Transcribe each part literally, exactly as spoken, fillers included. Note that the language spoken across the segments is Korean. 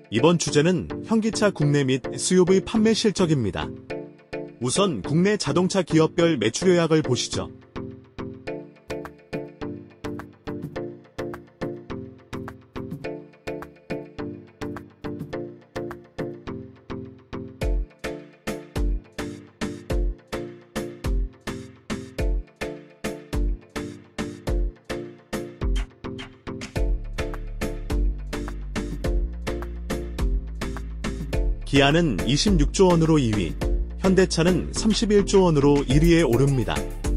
이번 주제는 현기차 국내 및 에스유브이 판매 실적입니다. 우선 국내 자동차 기업별 매출 요약을 보시죠. 기아는 이십육조 원으로 이 위, 현대차는 삼십일조 원으로 일 위에 오릅니다.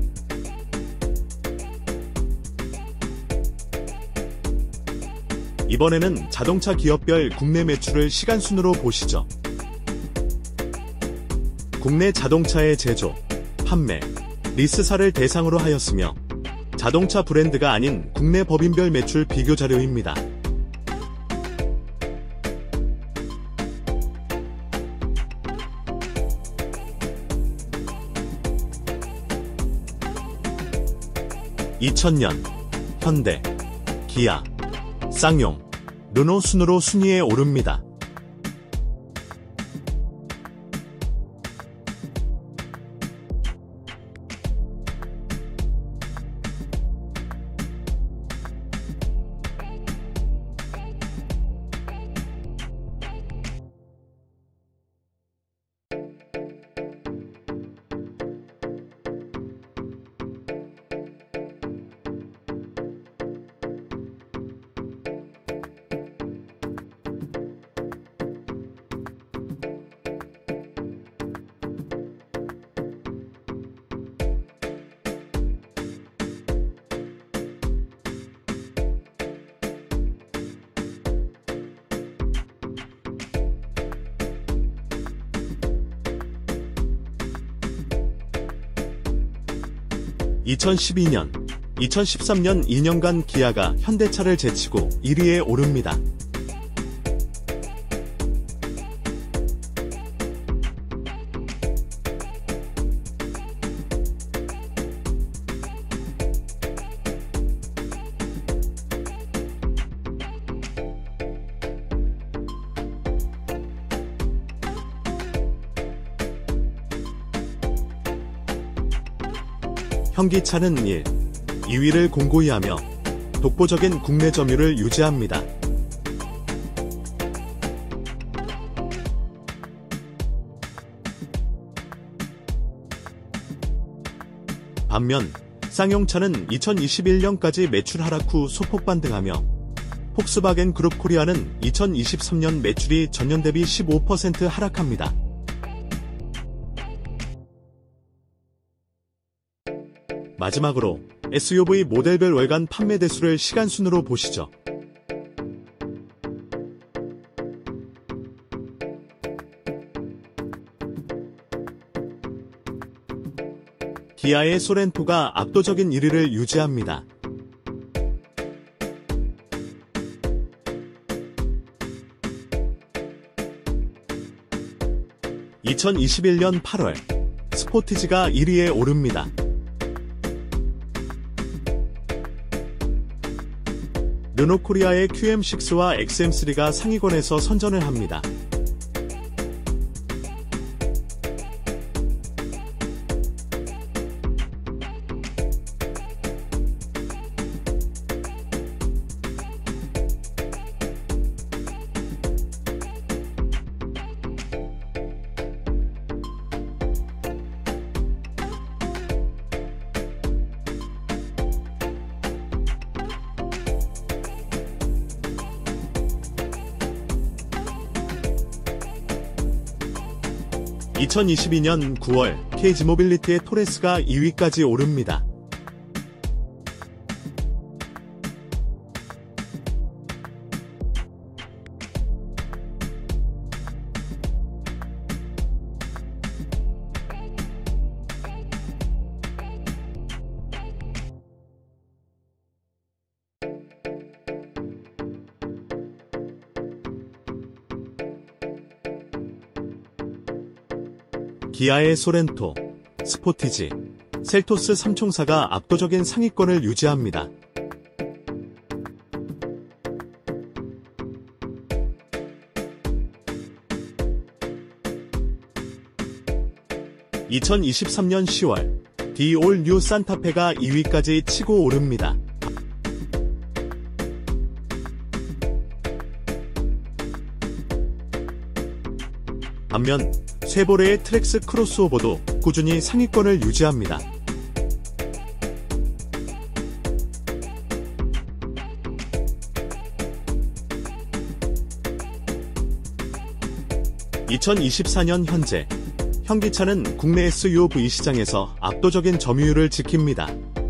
이번에는 자동차 기업별 국내 매출을 시간순으로 보시죠. 국내 자동차의 제조, 판매, 리스사를 대상으로 하였으며 자동차 브랜드가 아닌 국내 법인별 매출 비교 자료입니다. 이천 년, 현대, 기아, 쌍용, 르노 순으로 순위에 오릅니다. 이천십이 년, 이천십삼 년 이 년간 기아가 현대차를 제치고 일 위에 오릅니다. 현기차는 일, 이 위를 공고히 하며 독보적인 국내 점유율을 유지합니다. 반면 쌍용차는 이천이십일 년까지 매출 하락 후 소폭 반등하며 폭스바겐 그룹 코리아는 이천이십삼 년 매출이 전년 대비 십오 퍼센트 하락합니다. 마지막으로 에스유브이 모델별 월간 판매 대수를 시간순으로 보시죠. 기아의 소렌토가 압도적인 일 위를 유지합니다. 이천이십일 년 팔월, 스포티지가 일 위에 오릅니다. 르노코리아의 큐엠 식스와 엑스엠 쓰리가 상위권에서 선전을 합니다. 이천이십이 년 구월, 케이지모빌리티의 토레스가 이 위까지 오릅니다. 기아의 소렌토, 스포티지, 셀토스 삼총사가 압도적인 상위권을 유지합니다. 이천이십삼 년 시월 디올 뉴 산타페가 이 위까지 치고 오릅니다. 반면 쉐보레의 트랙스 크로스오버도 꾸준히 상위권을 유지합니다. 이천이십사 년 현재 현기차는 국내 에스유브이 시장에서 압도적인 점유율을 지킵니다.